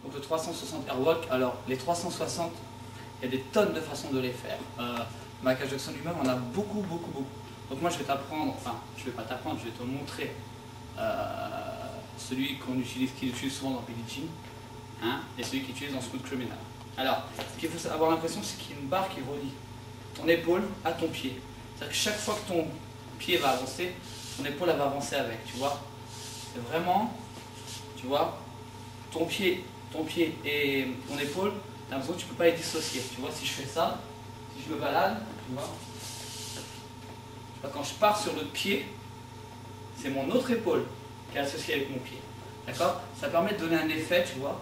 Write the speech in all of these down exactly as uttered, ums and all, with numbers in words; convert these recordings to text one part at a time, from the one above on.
Donc le trois cent soixante airwalk, alors les trois cent soixante, il y a des tonnes de façons de les faire. Euh, Michael Jackson lui-même en a beaucoup, beaucoup, beaucoup. Donc moi je vais t'apprendre, enfin je vais pas t'apprendre, je vais te montrer euh, celui qu'on utilise, qu'il utilise souvent dans Billie Jean, hein, et celui qu'il utilise dans Smooth Criminal. Alors, ce qu'il faut avoir l'impression, c'est qu'il y a une barre qui relie ton épaule à ton pied. C'est-à-dire que chaque fois que ton pied va avancer, ton épaule elle va avancer avec, tu vois. C'est vraiment, tu vois, ton pied, ton pied et ton épaule, tu as l'impression que tu ne peux pas les dissocier. Tu vois, si je fais ça, si je me balade, tu vois, quand je pars sur l'autre pied, c'est mon autre épaule qui est associée avec mon pied. D'accord? Ça permet de donner un effet, tu vois,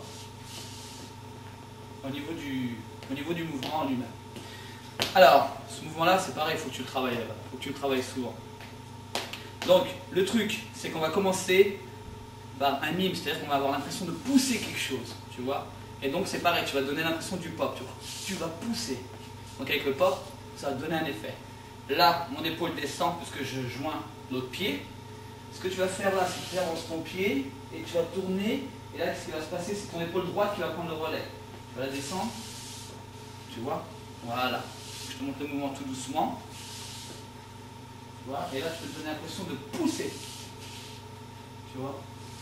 au niveau du, au niveau du mouvement en lui-même. Alors, ce mouvement-là, c'est pareil, il faut que tu le travailles là-bas, il faut que tu le travailles souvent. Donc, le truc, c'est qu'on va commencer par un mime, c'est-à-dire qu'on va avoir l'impression de pousser quelque chose, tu vois. Et donc, c'est pareil, tu vas donner l'impression du pop, tu vois. Tu vas pousser. Donc, avec le pop, ça va te donner un effet. Là, mon épaule descend puisque je joins l'autre pied. Ce que tu vas faire là, c'est que tu avances ton pied et tu vas tourner. Et là, ce qui va se passer, c'est ton épaule droite qui va prendre le relais. Tu vas la descendre. Tu vois? Voilà. Je te montre le mouvement tout doucement. Tu vois? Et là, je peux te donner l'impression de pousser. Tu vois?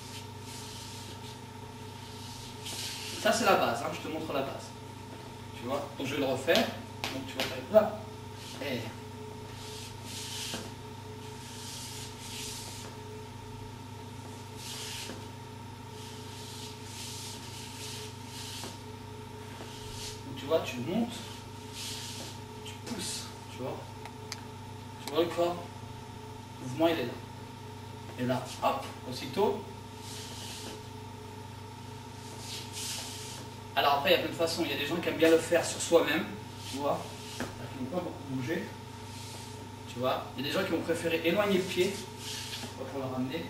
Ça, c'est la base. Hein. Je te montre la base. Tu vois? Donc, je vais le refaire. Donc, tu vas faire là. Et... tu vois, tu montes, tu pousses, tu vois. Tu vois le corps, le mouvement il est là. Et là, hop, aussitôt. Alors après, il y a plein de façons. Il y a des gens qui aiment bien le faire sur soi-même, tu vois. Qui ne vont pas beaucoup bouger. Tu vois. Il y a des gens qui vont préférer éloigner le pied pour le ramener.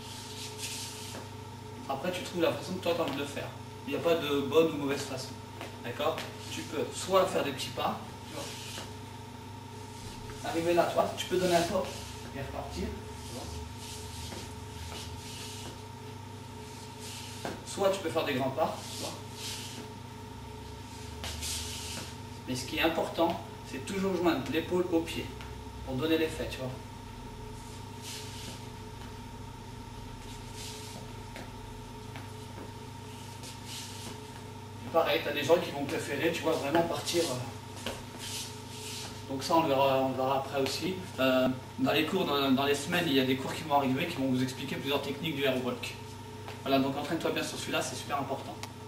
Après, tu trouves la façon que toi tu as envie de le faire. Il n'y a pas de bonne ou mauvaise façon. D'accord? Tu peux soit faire des petits pas, tu vois. Arriver là, tu vois, tu peux donner un pas et repartir. Tu vois. Soit tu peux faire des grands pas, tu vois. Mais ce qui est important, c'est toujours joindre l'épaule au pied pour donner l'effet, tu vois. Pareil, tu as des gens qui vont préférer, tu vois, vraiment partir. Euh... Donc ça, on le verra, on le verra après aussi. Euh, dans les cours, dans, dans les semaines, il y a des cours qui vont arriver qui vont vous expliquer plusieurs techniques du airwalk. Voilà, donc entraîne-toi bien sur celui-là, c'est super important.